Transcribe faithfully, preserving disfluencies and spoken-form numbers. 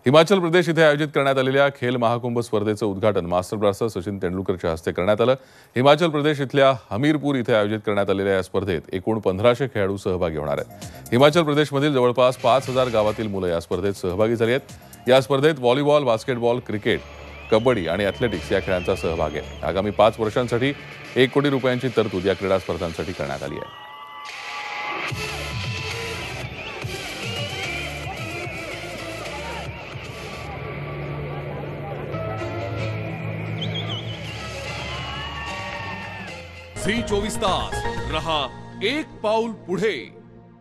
हिमाचल प्रदेश इथे आयोजित करण्यात आलेल्या खेल महाकुंभ स्पर्धेचं उद्घाटन मास्टर ब्लास्टर सचिन तेंडुलकरच्या हस्ते करण्यात आलं। हिमाचल प्रदेश इथल्या हमीरपूर इथे आयोजित करण्यात आलेल्या या स्पर्धेत एकूण पंधराशे खेळाडू सहभागी होणार आहेत। हिमाचल प्रदेशमधील जवळपास पाच हजार गावातील मुलं या स्पर्धेत सहभागी झाली आहेत। या स्पर्धेत व्हॉलीबॉल, बास्केटबॉल, क्रिकेट, कबड्डी आणि ॲथलेटिक्स या खेळांचा सहभाग आहे। आगामी पाच वर्षांसाठी एक कोटी रुपयांची तरतूद या क्रीडा स्पर्धांसाठी करण्यात आली आहे। झी चोवीस तास रहा एक पाऊल पुढे।